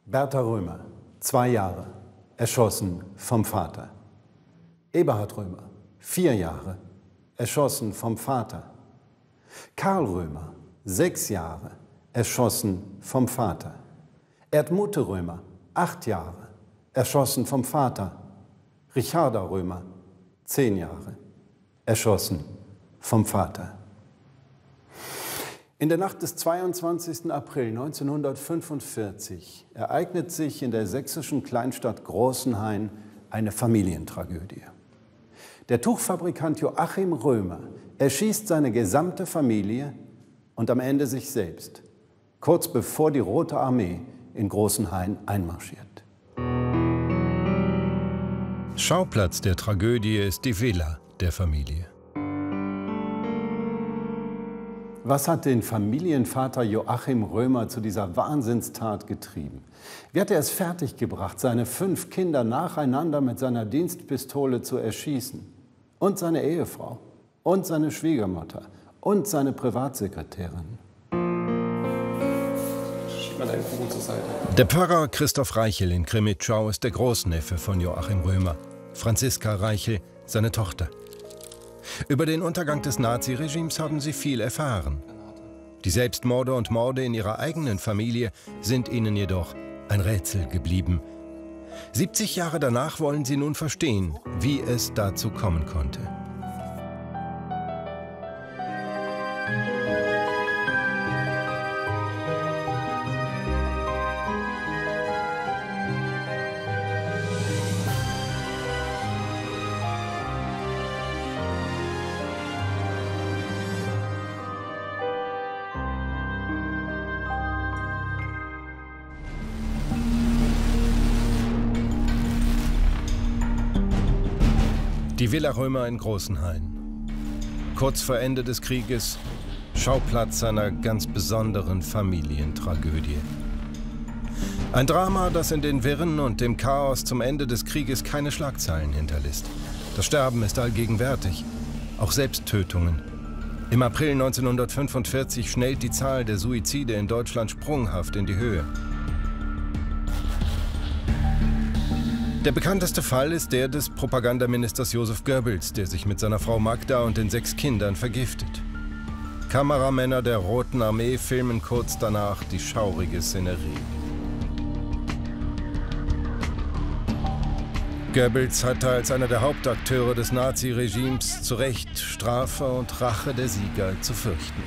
Bertha Römer, 2 Jahre, erschossen vom Vater. Eberhard Römer, 4 Jahre, erschossen vom Vater. Karl Römer, 6 Jahre, erschossen vom Vater. Erdmute Römer, 8 Jahre, erschossen vom Vater. Richarda Römer, 10 Jahre, erschossen vom Vater. In der Nacht des 22. April 1945 ereignet sich in der sächsischen Kleinstadt Großenhain eine Familientragödie. Der Tuchfabrikant Joachim Römer erschießt seine gesamte Familie und am Ende sich selbst, kurz bevor die Rote Armee in Großenhain einmarschiert. Schauplatz der Tragödie ist die Villa der Familie. Was hat den Familienvater Joachim Römer zu dieser Wahnsinnstat getrieben? Wie hat er es fertiggebracht, seine 5 Kinder nacheinander mit seiner Dienstpistole zu erschießen? Und seine Ehefrau, und seine Schwiegermutter, und seine Privatsekretärin. Schieb mal deinen Kuchen zur Seite. Der Pfarrer Christoph Reichel in Krimitschau ist der Großneffe von Joachim Römer. Franziska Reichel, seine Tochter. Über den Untergang des Naziregimes haben sie viel erfahren. Die Selbstmorde und Morde in ihrer eigenen Familie sind ihnen jedoch ein Rätsel geblieben. 70 Jahre danach wollen sie nun verstehen, wie es dazu kommen konnte. Die Villa Römer in Großenhain. Kurz vor Ende des Krieges Schauplatz einer ganz besonderen Familientragödie. Ein Drama, das in den Wirren und dem Chaos zum Ende des Krieges keine Schlagzeilen hinterlässt. Das Sterben ist allgegenwärtig, auch Selbsttötungen. Im April 1945 schnellt die Zahl der Suizide in Deutschland sprunghaft in die Höhe. Der bekannteste Fall ist der des Propagandaministers Josef Goebbels, der sich mit seiner Frau Magda und den 6 Kindern vergiftet. Kameramänner der Roten Armee filmen kurz danach die schaurige Szenerie. Goebbels hatte als einer der Hauptakteure des Naziregimes zu Recht Strafe und Rache der Sieger zu fürchten.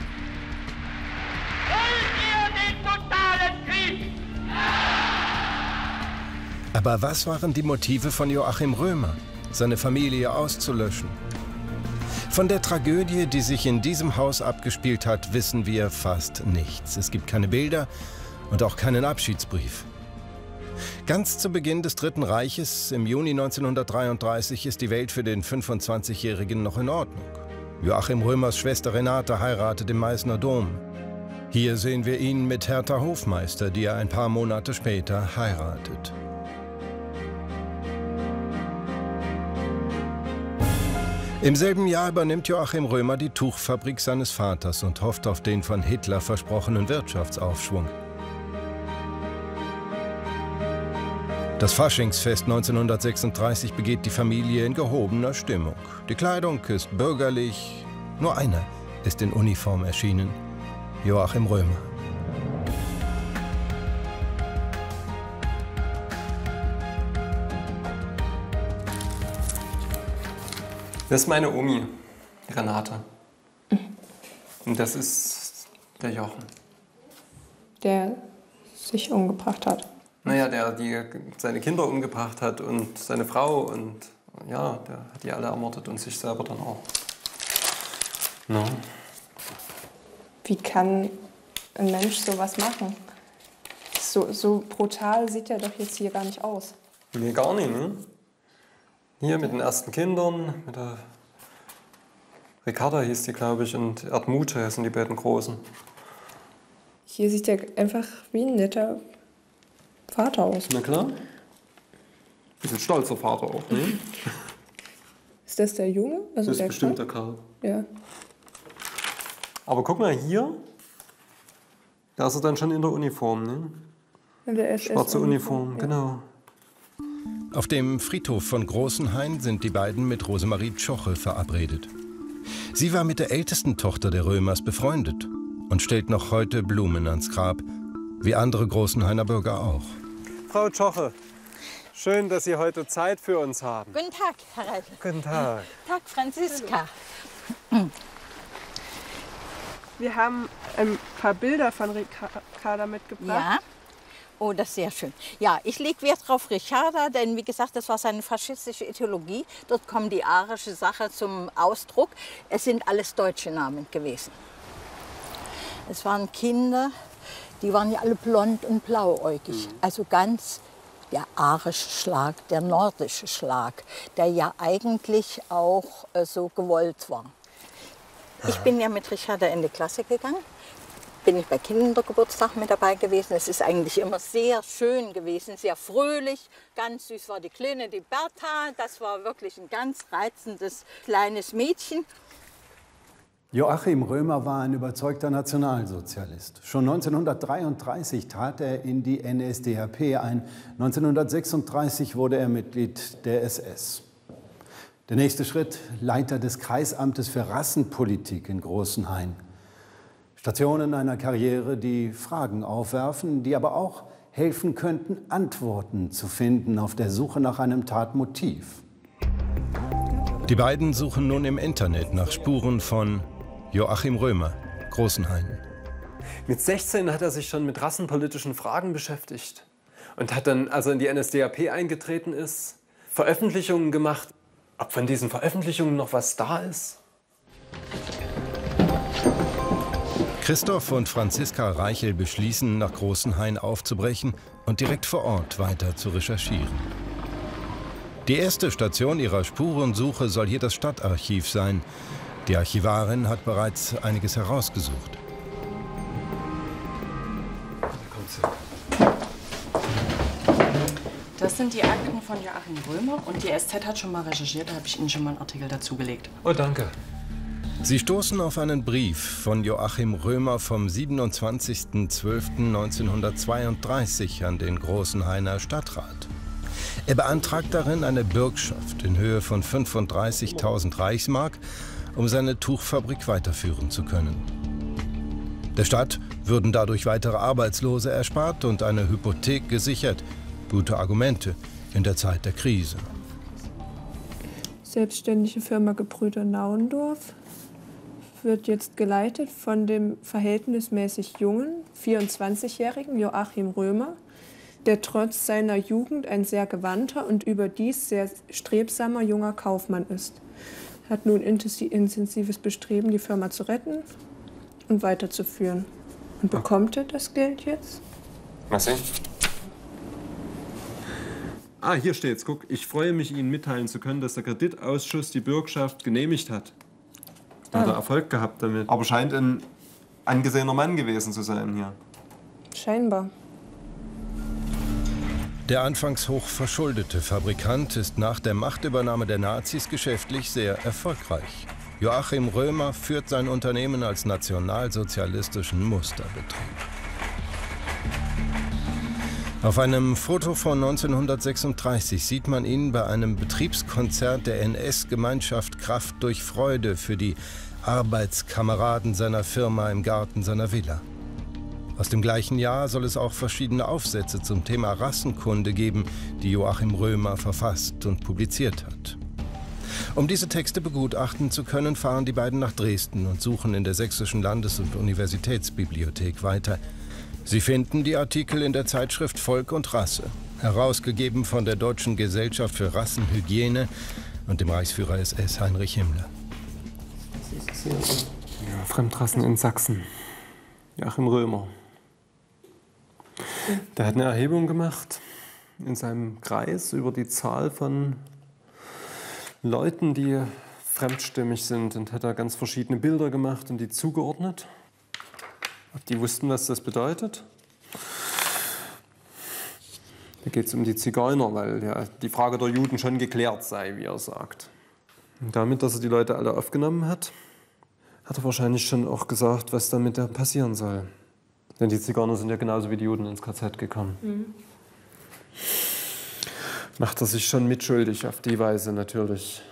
Aber was waren die Motive von Joachim Römer, seine Familie auszulöschen? Von der Tragödie, die sich in diesem Haus abgespielt hat, wissen wir fast nichts. Es gibt keine Bilder und auch keinen Abschiedsbrief. Ganz zu Beginn des Dritten Reiches, im Juni 1933, ist die Welt für den 25-Jährigen noch in Ordnung. Joachim Römers Schwester Renate heiratet im Meißner Dom. Hier sehen wir ihn mit Hertha Hofmeister, die er ein paar Monate später heiratet. Im selben Jahr übernimmt Joachim Römer die Tuchfabrik seines Vaters und hofft auf den von Hitler versprochenen Wirtschaftsaufschwung. Das Faschingsfest 1936 begeht die Familie in gehobener Stimmung. Die Kleidung ist bürgerlich, nur einer ist in Uniform erschienen: Joachim Römer. Das ist meine Omi, Renate. Und das ist der Jochen. Der sich umgebracht hat. Naja, der seine Kinder umgebracht hat und seine Frau und ja, der hat die alle ermordet und sich selber dann auch. No. Wie kann ein Mensch sowas machen? So brutal sieht er doch jetzt hier gar nicht aus. Nee, gar nicht, ne? Hier mit den ersten Kindern, mit der Ricarda hieß die, glaube ich, und Erdmute sind die beiden Großen. Hier sieht er einfach wie ein netter Vater aus. Na klar. Bisschen stolzer Vater auch, ne? Ist das der Junge? Also das ist der bestimmt der Karl. Ja. Aber guck mal hier, da ist er dann schon in der Uniform, ne? In der Schwarze Uniform, ja. genau. Auf dem Friedhof von Großenhain sind die beiden mit Rosemarie Tschoche verabredet. Sie war mit der ältesten Tochter der Römers befreundet und stellt noch heute Blumen ans Grab, wie andere Großenhainer Bürger auch. Frau Tschoche, schön, dass Sie heute Zeit für uns haben. Guten Tag, Herr Reichel. Guten Tag. Tag, Franziska. Wir haben ein paar Bilder von Ricarda mitgebracht. Ja. Oh, das ist sehr schön. Ja, ich lege Wert auf Ricarda, denn wie gesagt, das war seine faschistische Ideologie. Dort kommt die arische Sache zum Ausdruck. Es sind alles deutsche Namen gewesen. Es waren Kinder, die waren ja alle blond und blauäugig. Also ganz der arische Schlag, der nordische Schlag, der ja eigentlich auch so gewollt war. Ich bin ja mit Ricarda in die Klasse gegangen. Bin ich bei Kindergeburtstag mit dabei gewesen. Es ist eigentlich immer sehr schön gewesen, sehr fröhlich. Ganz süß war die Kleine, die Bertha. Das war wirklich ein ganz reizendes kleines Mädchen. Joachim Römer war ein überzeugter Nationalsozialist. Schon 1933 trat er in die NSDAP ein. 1936 wurde er Mitglied der SS. Der nächste Schritt, Leiter des Kreisamtes für Rassenpolitik in Großenhain. Stationen einer Karriere, die Fragen aufwerfen, die aber auch helfen könnten, Antworten zu finden auf der Suche nach einem Tatmotiv. Die beiden suchen nun im Internet nach Spuren von Joachim Römer, Großenhain. Mit 16 hat er sich schon mit rassenpolitischen Fragen beschäftigt und hat dann, als er in die NSDAP eingetreten ist, Veröffentlichungen gemacht. Ob von diesen Veröffentlichungen noch was da ist? Christoph und Franziska Reichel beschließen, nach Großenhain aufzubrechen und direkt vor Ort weiter zu recherchieren. Die erste Station ihrer Spurensuche soll hier das Stadtarchiv sein. Die Archivarin hat bereits einiges herausgesucht. Das sind die Akten von Joachim Römer und die SZ hat schon mal recherchiert, da habe ich Ihnen schon mal einen Artikel dazugelegt. Oh, danke. Sie stoßen auf einen Brief von Joachim Römer vom 27.12.1932 an den Großenhainer Stadtrat. Er beantragt darin eine Bürgschaft in Höhe von 35.000 Reichsmark, um seine Tuchfabrik weiterführen zu können. Der Stadt würden dadurch weitere Arbeitslose erspart und eine Hypothek gesichert. Gute Argumente in der Zeit der Krise. Selbstständige Firma Gebrüder Nauendorf wird jetzt geleitet von dem verhältnismäßig jungen, 24-jährigen Joachim Römer, der trotz seiner Jugend ein sehr gewandter und überdies sehr strebsamer junger Kaufmann ist. Er hat nun intensives Bestreben, die Firma zu retten und weiterzuführen. Und bekommt er das Geld jetzt? Mal sehen. Ah, hier steht's. Guck, ich freue mich, Ihnen mitteilen zu können, dass der Kreditausschuss die Bürgschaft genehmigt hat. Da hat er Erfolg gehabt damit. Aber scheint ein angesehener Mann gewesen zu sein hier. Scheinbar. Der anfangs hoch verschuldete Fabrikant ist nach der Machtübernahme der Nazis geschäftlich sehr erfolgreich. Joachim Römer führt sein Unternehmen als nationalsozialistischen Musterbetrieb. Auf einem Foto von 1936 sieht man ihn bei einem Betriebskonzert der NS-Gemeinschaft Kraft durch Freude für die Arbeitskameraden seiner Firma im Garten seiner Villa. Aus dem gleichen Jahr soll es auch verschiedene Aufsätze zum Thema Rassenkunde geben, die Joachim Römer verfasst und publiziert hat. Um diese Texte begutachten zu können, fahren die beiden nach Dresden und suchen in der Sächsischen Landes- und Universitätsbibliothek weiter. Sie finden die Artikel in der Zeitschrift Volk und Rasse, herausgegeben von der Deutschen Gesellschaft für Rassenhygiene und dem Reichsführer SS Heinrich Himmler. Ja, Fremdrassen in Sachsen. Joachim Römer. Der hat eine Erhebung gemacht in seinem Kreis über die Zahl von Leuten, die fremdstimmig sind, und hat da ganz verschiedene Bilder gemacht und die zugeordnet. Ob die wussten, was das bedeutet? Da geht es um die Zigeuner, weil ja die Frage der Juden schon geklärt sei, wie er sagt. Und damit, dass er die Leute alle aufgenommen hat, hat er wahrscheinlich schon auch gesagt, was damit da passieren soll. Denn die Zigeuner sind ja genauso wie die Juden ins KZ gekommen. Macht er sich schon mitschuldig auf die Weise natürlich.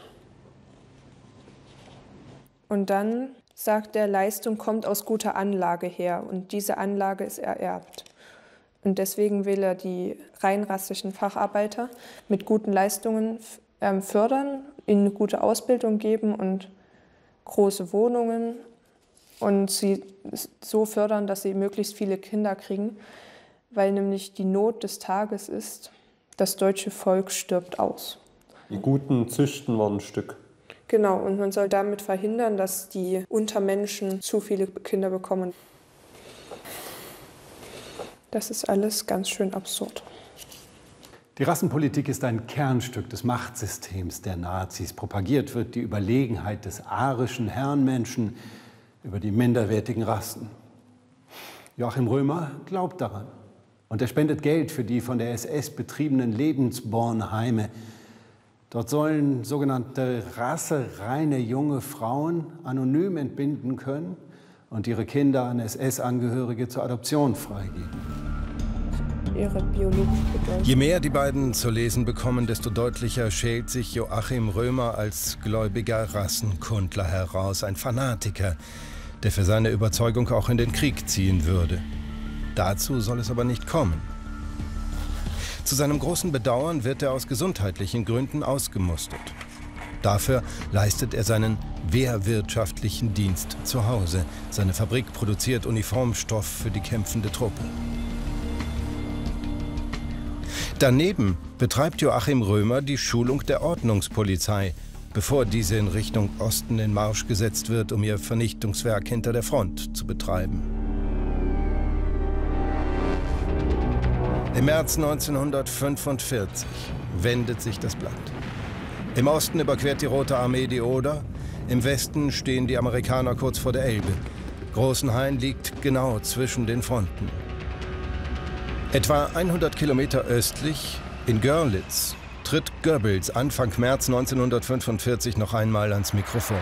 Und dann sagt er, Leistung kommt aus guter Anlage her und diese Anlage ist ererbt. Und deswegen will er die reinrassischen Facharbeiter mit guten Leistungen fördern, ihnen eine gute Ausbildung geben und große Wohnungen und sie so fördern, dass sie möglichst viele Kinder kriegen, weil nämlich die Not des Tages ist, das deutsche Volk stirbt aus. Die Guten züchten wir ein Stück. Genau, und man soll damit verhindern, dass die Untermenschen zu viele Kinder bekommen. Das ist alles ganz schön absurd. Die Rassenpolitik ist ein Kernstück des Machtsystems der Nazis. Propagiert wird die Überlegenheit des arischen Herrenmenschen über die minderwertigen Rassen. Joachim Römer glaubt daran. Und er spendet Geld für die von der SS betriebenen Lebensbornheime. Dort sollen sogenannte rassereine junge Frauen anonym entbinden können und ihre Kinder an SS-Angehörige zur Adoption freigeben. Ihre biologische Bedeutung. Je mehr die beiden zu lesen bekommen, desto deutlicher schält sich Joachim Römer als gläubiger Rassenkundler heraus, ein Fanatiker, der für seine Überzeugung auch in den Krieg ziehen würde. Dazu soll es aber nicht kommen. Zu seinem großen Bedauern wird er aus gesundheitlichen Gründen ausgemustert. Dafür leistet er seinen wehrwirtschaftlichen Dienst zu Hause. Seine Fabrik produziert Uniformstoff für die kämpfende Truppe. Daneben betreibt Joachim Römer die Schulung der Ordnungspolizei, bevor diese in Richtung Osten in Marsch gesetzt wird, um ihr Vernichtungswerk hinter der Front zu betreiben. Im März 1945 wendet sich das Blatt. Im Osten überquert die Rote Armee die Oder, im Westen stehen die Amerikaner kurz vor der Elbe. Großenhain liegt genau zwischen den Fronten. Etwa 100 Kilometer östlich, in Görlitz, tritt Goebbels Anfang März 1945 noch einmal ans Mikrofon.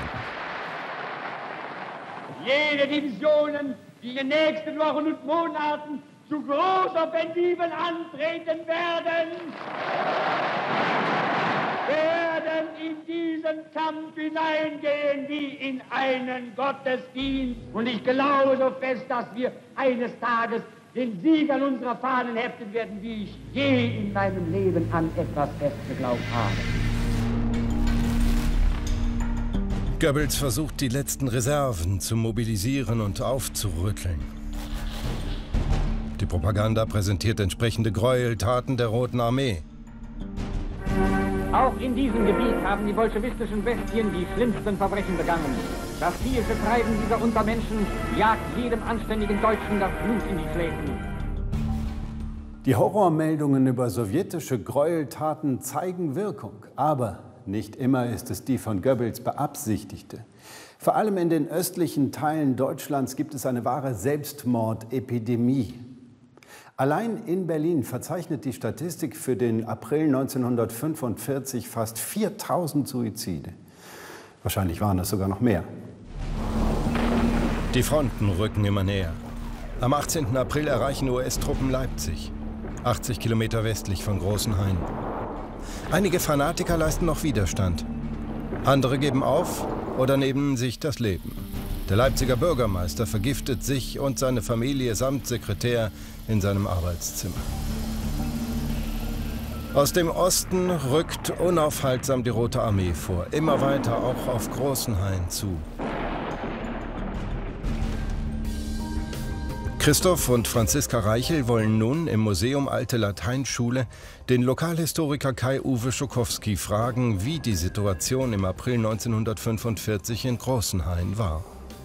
Jede Divisionen, die in den nächsten Wochen und Monaten zu Großoffensiven antreten werden in diesen Kampf hineingehen wie in einen Gottesdienst. Und ich glaube so fest, dass wir eines Tages den Sieg an unserer Fahnen heften werden, wie ich je in meinem Leben an etwas fest geglaubt habe. Goebbels versucht, die letzten Reserven zu mobilisieren und aufzurütteln. Die Propaganda präsentiert entsprechende Gräueltaten der Roten Armee. Auch in diesem Gebiet haben die bolschewistischen Bestien die schlimmsten Verbrechen begangen. Das viehische Treiben dieser Untermenschen jagt jedem anständigen Deutschen das Blut in die Schläfen. Die Horrormeldungen über sowjetische Gräueltaten zeigen Wirkung, aber nicht immer ist es die von Goebbels beabsichtigte. Vor allem in den östlichen Teilen Deutschlands gibt es eine wahre Selbstmordepidemie. Allein in Berlin verzeichnet die Statistik für den April 1945 fast 4000 Suizide. Wahrscheinlich waren es sogar noch mehr. Die Fronten rücken immer näher. Am 18. April erreichen US-Truppen Leipzig, 80 Kilometer westlich von Großenhain. Einige Fanatiker leisten noch Widerstand. Andere geben auf oder nehmen sich das Leben. Der Leipziger Bürgermeister vergiftet sich und seine Familie samt Sekretär in seinem Arbeitszimmer. Aus dem Osten rückt unaufhaltsam die Rote Armee vor, immer weiter auch auf Großenhain zu. Christoph und Franziska Reichel wollen nun im Museum Alte Lateinschule den Lokalhistoriker Kai-Uwe Schokowski fragen, wie die Situation im April 1945 in Großenhain war.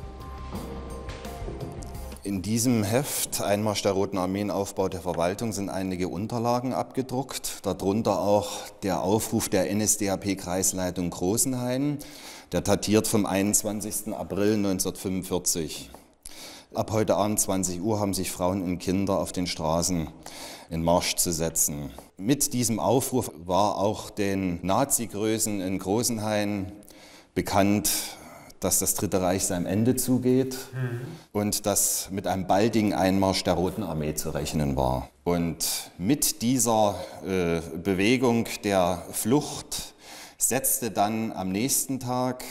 In diesem Heft, Einmarsch der Roten Armee, Aufbau der Verwaltung, sind einige Unterlagen abgedruckt, darunter auch der Aufruf der NSDAP-Kreisleitung Großenhain, der datiert vom 21. April 1945. Ab heute Abend 20 Uhr haben sich Frauen und Kinder auf den Straßen in Marsch zu setzen. Mit diesem Aufruf war auch den Nazi-Größen in Großenhain bekannt, dass das Dritte Reich seinem Ende zugeht und dass mit einem baldigen Einmarsch der Roten Armee zu rechnen war. Und mit dieser Bewegung der Flucht setzte dann am nächsten Tag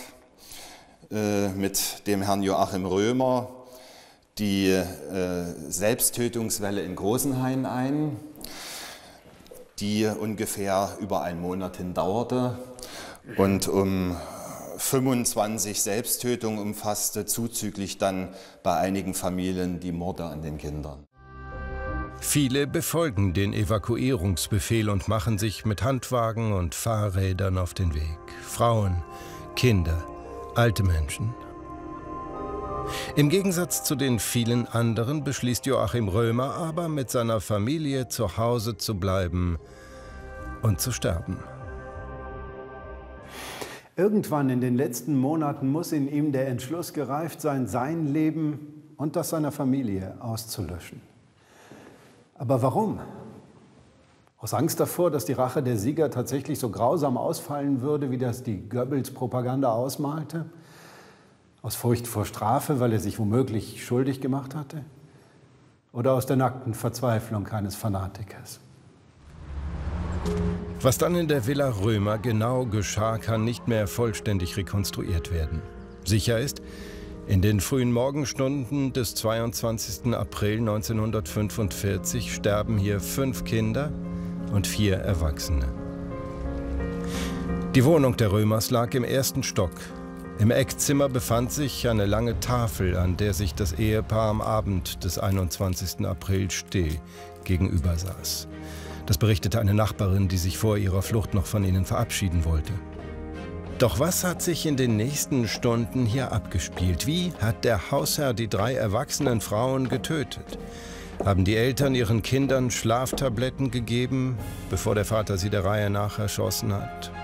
mit dem Herrn Joachim Römer die Selbsttötungswelle in Großenhain ein, die ungefähr über einen Monat hin dauerte und 25 Selbsttötungen umfasste, zuzüglich dann bei einigen Familien die Morde an den Kindern. Viele befolgen den Evakuierungsbefehl und machen sich mit Handwagen und Fahrrädern auf den Weg. Frauen, Kinder, alte Menschen. Im Gegensatz zu den vielen anderen beschließt Joachim Römer aber, mit seiner Familie zu Hause zu bleiben und zu sterben. Irgendwann in den letzten Monaten muss in ihm der Entschluss gereift sein, sein Leben und das seiner Familie auszulöschen. Aber warum? Aus Angst davor, dass die Rache der Sieger tatsächlich so grausam ausfallen würde, wie das die Goebbels-Propaganda ausmalte? Aus Furcht vor Strafe, weil er sich womöglich schuldig gemacht hatte? Oder aus der nackten Verzweiflung eines Fanatikers? Was dann in der Villa Römer genau geschah, kann nicht mehr vollständig rekonstruiert werden. Sicher ist, in den frühen Morgenstunden des 22. April 1945 sterben hier 5 Kinder und 4 Erwachsene. Die Wohnung der Römers lag im 1. Stock. Im Eckzimmer befand sich eine lange Tafel, an der sich das Ehepaar am Abend des 21. April still gegenüber saß. Das berichtete eine Nachbarin, die sich vor ihrer Flucht noch von ihnen verabschieden wollte. Doch was hat sich in den nächsten Stunden hier abgespielt? Wie hat der Hausherr die 3 erwachsenen Frauen getötet? Haben die Eltern ihren Kindern Schlaftabletten gegeben, bevor der Vater sie der Reihe nach erschossen hat?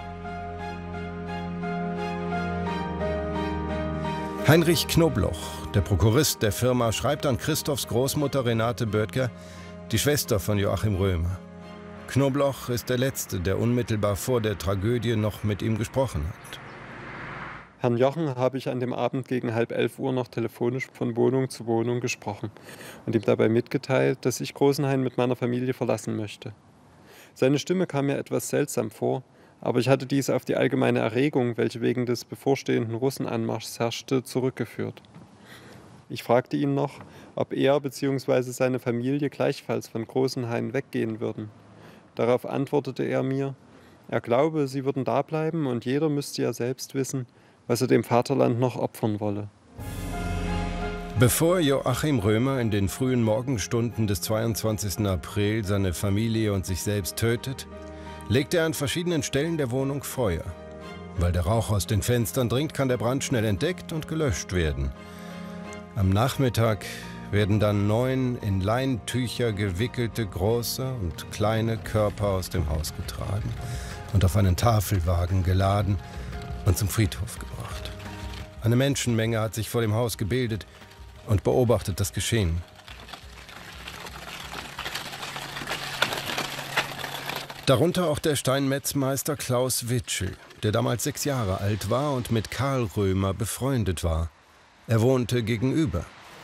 Heinrich Knobloch, der Prokurist der Firma, schreibt an Christophs Großmutter Renate Böttger, die Schwester von Joachim Römer. Knobloch ist der Letzte, der unmittelbar vor der Tragödie noch mit ihm gesprochen hat. Herrn Jochen habe ich an dem Abend gegen 10:30 Uhr noch telefonisch von Wohnung zu Wohnung gesprochen und ihm dabei mitgeteilt, dass ich Großenhain mit meiner Familie verlassen möchte. Seine Stimme kam mir etwas seltsam vor, aber ich hatte dies auf die allgemeine Erregung, welche wegen des bevorstehenden Russenanmarschs herrschte, zurückgeführt. Ich fragte ihn noch, ob er bzw. seine Familie gleichfalls von Großenhain weggehen würden. Darauf antwortete er mir, er glaube, sie würden da bleiben und jeder müsste ja selbst wissen, was er dem Vaterland noch opfern wolle. Bevor Joachim Römer in den frühen Morgenstunden des 22. April seine Familie und sich selbst tötet, legt er an verschiedenen Stellen der Wohnung Feuer. Weil der Rauch aus den Fenstern dringt, kann der Brand schnell entdeckt und gelöscht werden. Am Nachmittag werden dann 9 in Leintücher gewickelte große und kleine Körper aus dem Haus getragen und auf einen Tafelwagen geladen und zum Friedhof gebracht. Eine Menschenmenge hat sich vor dem Haus gebildet und beobachtet das Geschehen. Darunter auch der Steinmetzmeister Klaus Witschel, der damals 6 Jahre alt war und mit Karl Römer befreundet war. Er wohnte gegenüber.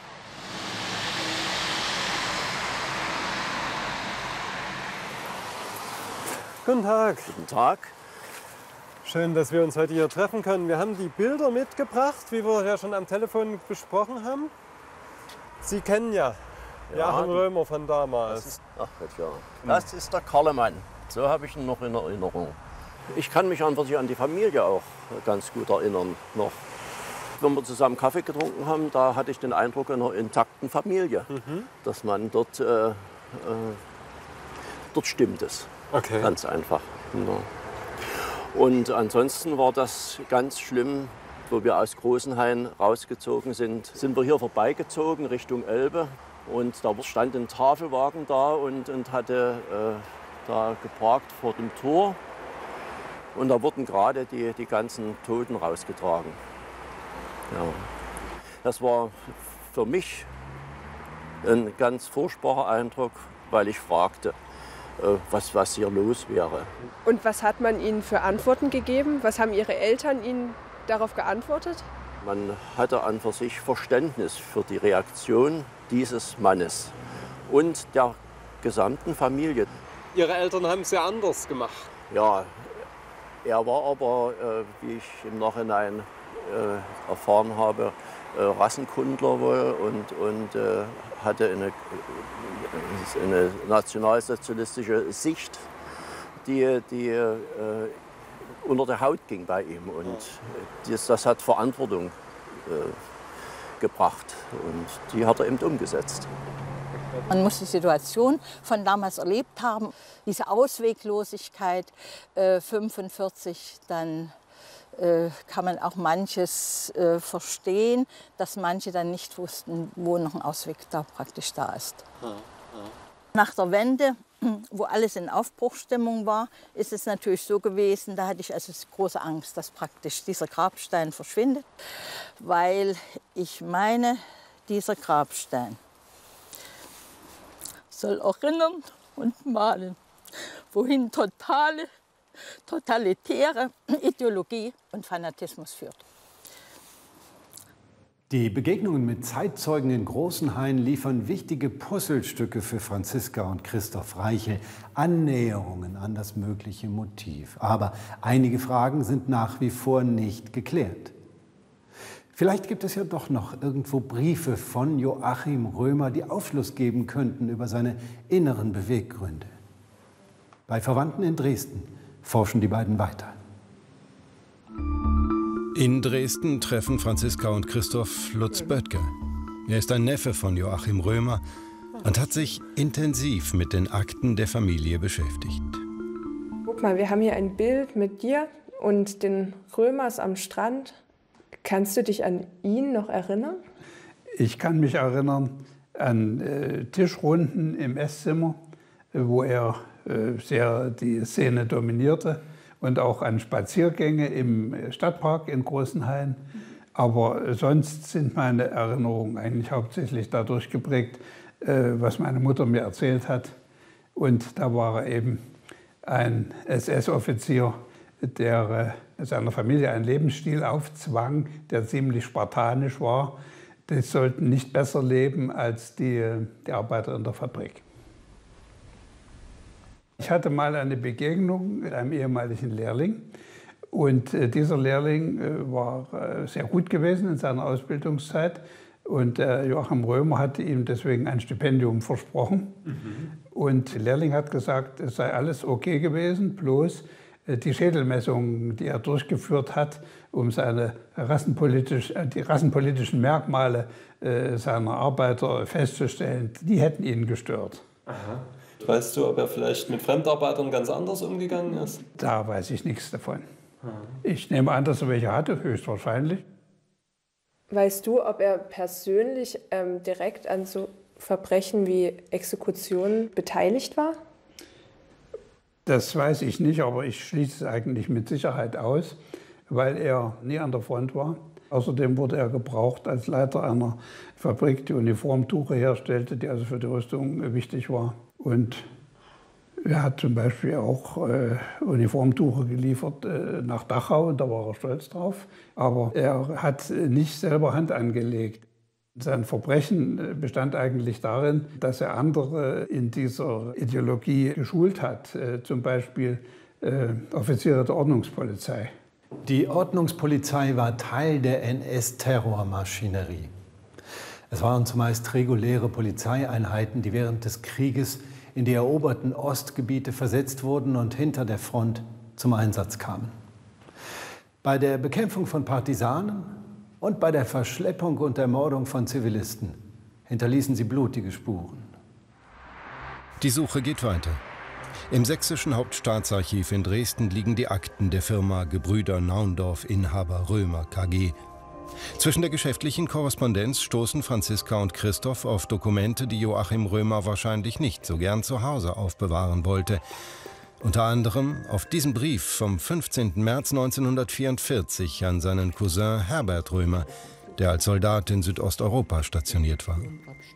Guten Tag. Guten Tag. Schön, dass wir uns heute hier treffen können. Wir haben die Bilder mitgebracht, wie wir ja schon am Telefon besprochen haben. Sie kennen ja Joachim Römer von damals. Das ist der Karlemann. So habe ich ihn noch in Erinnerung. Ich kann mich an die Familie auch ganz gut erinnern noch. Wenn wir zusammen Kaffee getrunken haben, da hatte ich den Eindruck einer intakten Familie, dass man dort stimmt es. Okay. Ganz einfach. Ja. Und ansonsten war das ganz schlimm, wo wir aus Großenhain rausgezogen sind, sind wir hier vorbeigezogen Richtung Elbe. Und da stand ein Tafelwagen da und hatte da geparkt vor dem Tor. Und da wurden gerade die ganzen Toten rausgetragen. Ja. Das war für mich ein ganz furchtbarer Eindruck, weil ich fragte, was hier los wäre. Und was hat man Ihnen für Antworten gegeben? Was haben Ihre Eltern Ihnen darauf geantwortet? Man hatte an für sich Verständnis für die Reaktion dieses Mannes und der gesamten Familie. Ihre Eltern haben es ja anders gemacht. Ja, er war aber, wie ich im Nachhinein erfahren habe, Rassenkundler wohl und hatte eine nationalsozialistische Sicht, die unter der Haut ging bei ihm. Und das hat Verantwortung gebracht und die hat er eben umgesetzt. Man muss die Situation von damals erlebt haben, diese Ausweglosigkeit, 1945, dann kann man auch manches verstehen, dass manche dann nicht wussten, wo noch ein Ausweg da praktisch da ist. Nach der Wende, wo alles in Aufbruchsstimmung war, ist es natürlich so gewesen, da hatte ich also große Angst, dass praktisch dieser Grabstein verschwindet, weil ich meine, dieser Grabstein soll erinnern und mahnen, wohin totalitäre Ideologie und Fanatismus führt. Die Begegnungen mit Zeitzeugen in Großenhain liefern wichtige Puzzlestücke für Franziska und Christoph Reichel, Annäherungen an das mögliche Motiv. Aber einige Fragen sind nach wie vor nicht geklärt. Vielleicht gibt es ja doch noch irgendwo Briefe von Joachim Römer, die Aufschluss geben könnten über seine inneren Beweggründe. Bei Verwandten in Dresden forschen die beiden weiter. In Dresden treffen Franziska und Christoph Lutz Böttger. Er ist ein Neffe von Joachim Römer und hat sich intensiv mit den Akten der Familie beschäftigt. Guck mal, wir haben hier ein Bild mit dir und den Römers am Strand. Kannst du dich an ihn noch erinnern? Ich kann mich erinnern an Tischrunden im Esszimmer, wo er sehr die Szene dominierte, und auch an Spaziergänge im Stadtpark in Großenhain. Aber sonst sind meine Erinnerungen eigentlich hauptsächlich dadurch geprägt, was meine Mutter mir erzählt hat. Und da war er eben ein SS-Offizier, der seiner Familie einen Lebensstil aufzwang, der ziemlich spartanisch war. Die sollten nicht besser leben als die Arbeiter in der Fabrik. Ich hatte mal eine Begegnung mit einem ehemaligen Lehrling. Und dieser Lehrling war sehr gut gewesen in seiner Ausbildungszeit. Und Joachim Römer hatte ihm deswegen ein Stipendium versprochen. Und der Lehrling hat gesagt, es sei alles okay gewesen, bloß die Schädelmessungen, die er durchgeführt hat, um die rassenpolitischen Merkmale seiner Arbeiter festzustellen, die hätten ihn gestört. Aha. Weißt du, ob er vielleicht mit Fremdarbeitern ganz anders umgegangen ist? Da weiß ich nichts davon. Ich nehme an, dass er welche hatte, höchstwahrscheinlich. Weißt du, ob er persönlich direkt an so Verbrechen wie Exekutionen beteiligt war? Das weiß ich nicht, aber ich schließe es eigentlich mit Sicherheit aus, weil er nie an der Front war. Außerdem wurde er gebraucht als Leiter einer Fabrik, die Uniformtuche herstellte, die also für die Rüstung wichtig war. Und er hat zum Beispiel auch Uniformtuche geliefert nach Dachau, und da war er stolz drauf. Aber er hat nicht selber Hand angelegt. Sein Verbrechen bestand eigentlich darin, dass er andere in dieser Ideologie geschult hat, zum Beispiel Offiziere der Ordnungspolizei. Die Ordnungspolizei war Teil der NS-Terrormaschinerie. Es waren zumeist reguläre Polizeieinheiten, die während des Krieges in die eroberten Ostgebiete versetzt wurden und hinter der Front zum Einsatz kamen. Bei der Bekämpfung von Partisanen und bei der Verschleppung und Ermordung von Zivilisten hinterließen sie blutige Spuren. Die Suche geht weiter. Im Sächsischen Hauptstaatsarchiv in Dresden liegen die Akten der Firma Gebrüder Naundorf Inhaber Römer KG. Zwischen der geschäftlichen Korrespondenz stoßen Franziska und Christoph auf Dokumente, die Joachim Römer wahrscheinlich nicht so gern zu Hause aufbewahren wollte. Unter anderem auf diesen Brief vom 15. März 1944 an seinen Cousin Herbert Römer, der als Soldat in Südosteuropa stationiert war.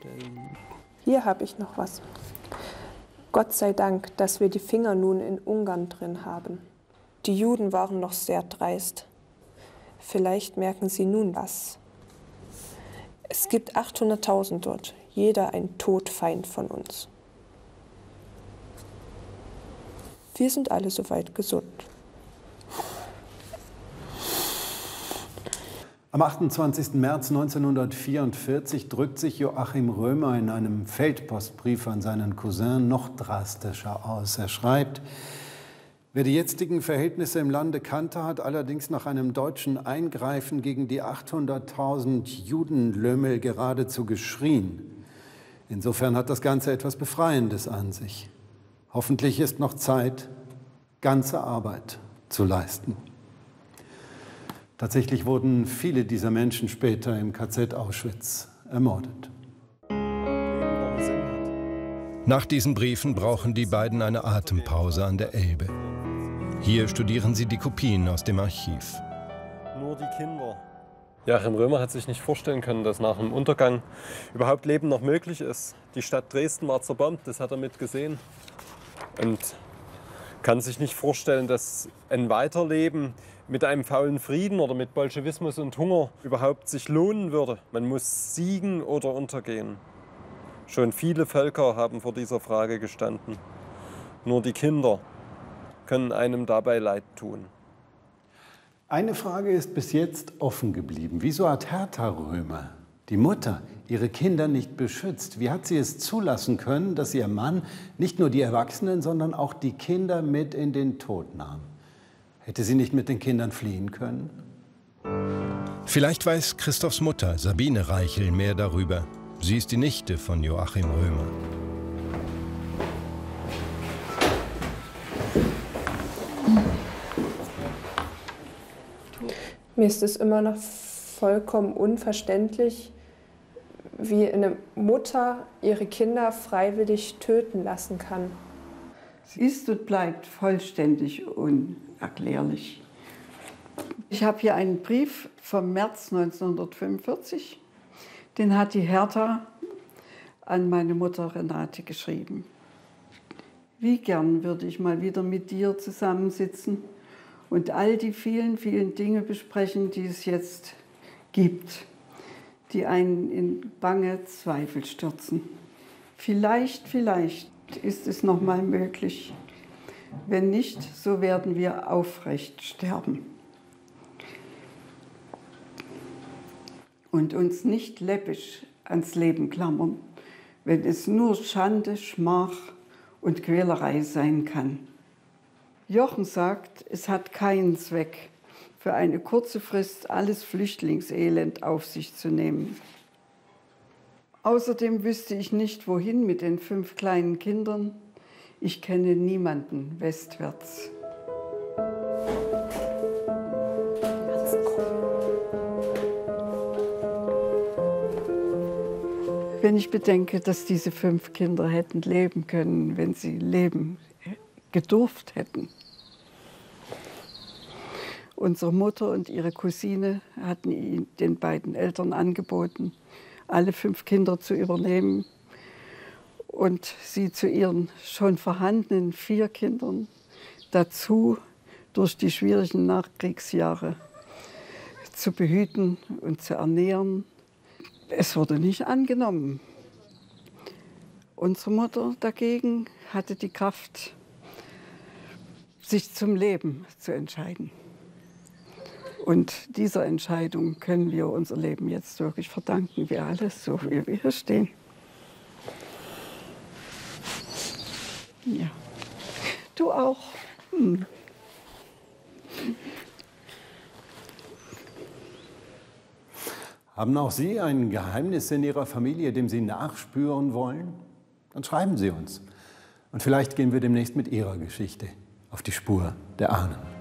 Hier habe ich noch was. Gott sei Dank, dass wir die Finger nun in Ungarn drin haben. Die Juden waren noch sehr dreist. Vielleicht merken Sie nun was. Es gibt 800.000 dort, jeder ein Todfeind von uns. Wir sind alle soweit gesund. Am 28. März 1944 drückt sich Joachim Römer in einem Feldpostbrief an seinen Cousin noch drastischer aus. Er schreibt: Wer die jetzigen Verhältnisse im Lande kannte, hat allerdings nach einem deutschen Eingreifen gegen die 800.000 Judenlümmel geradezu geschrien. Insofern hat das Ganze etwas Befreiendes an sich. Hoffentlich ist noch Zeit, ganze Arbeit zu leisten. Tatsächlich wurden viele dieser Menschen später im KZ Auschwitz ermordet. Nach diesen Briefen brauchen die beiden eine Atempause an der Elbe. Hier studieren sie die Kopien aus dem Archiv. Nur die Kinder. Joachim Römer hat sich nicht vorstellen können, dass nach dem Untergang überhaupt Leben noch möglich ist. Die Stadt Dresden war zerbombt, das hat er mitgesehen. Und kann sich nicht vorstellen, dass ein Weiterleben mit einem faulen Frieden oder mit Bolschewismus und Hunger überhaupt sich lohnen würde. Man muss siegen oder untergehen. Schon viele Völker haben vor dieser Frage gestanden. Nur die Kinder können einem dabei leid tun. Eine Frage ist bis jetzt offen geblieben. Wieso hat Hertha Römer, die Mutter, ihre Kinder nicht beschützt? Wie hat sie es zulassen können, dass ihr Mann nicht nur die Erwachsenen, sondern auch die Kinder mit in den Tod nahm? Hätte sie nicht mit den Kindern fliehen können? Vielleicht weiß Christophs Mutter, Sabine Reichel, mehr darüber. Sie ist die Nichte von Joachim Römer. Mir ist es immer noch vollkommen unverständlich, wie eine Mutter ihre Kinder freiwillig töten lassen kann. Es ist und bleibt vollständig unerklärlich. Ich habe hier einen Brief vom März 1945. Den hat die Hertha an meine Mutter Renate geschrieben. Wie gern würde ich mal wieder mit dir zusammensitzen und all die vielen, vielen Dinge besprechen, die es jetzt gibt, die einen in bange Zweifel stürzen. Vielleicht ist es noch mal möglich. Wenn nicht, so werden wir aufrecht sterben. Und uns nicht läppisch ans Leben klammern, wenn es nur Schande, Schmach und Quälerei sein kann. Jochen sagt, es hat keinen Zweck, für eine kurze Frist alles Flüchtlingselend auf sich zu nehmen. Außerdem wüsste ich nicht, wohin mit den 5 kleinen Kindern. Ich kenne niemanden westwärts. Wenn ich bedenke, dass diese 5 Kinder hätten leben können, wenn sie leben gedurft hätten. Unsere Mutter und ihre Cousine hatten den beiden Eltern angeboten, alle 5 Kinder zu übernehmen und sie zu ihren schon vorhandenen 4 Kindern dazu durch die schwierigen Nachkriegsjahre zu behüten und zu ernähren. Es wurde nicht angenommen. Unsere Mutter dagegen hatte die Kraft, sich zum Leben zu entscheiden. Und dieser Entscheidung können wir unser Leben jetzt wirklich verdanken, wir alle, so wie wir hier stehen. Ja, du auch. Haben auch Sie ein Geheimnis in Ihrer Familie, dem Sie nachspüren wollen? Dann schreiben Sie uns. Und vielleicht gehen wir demnächst mit Ihrer Geschichte auf die Spur der Ahnen.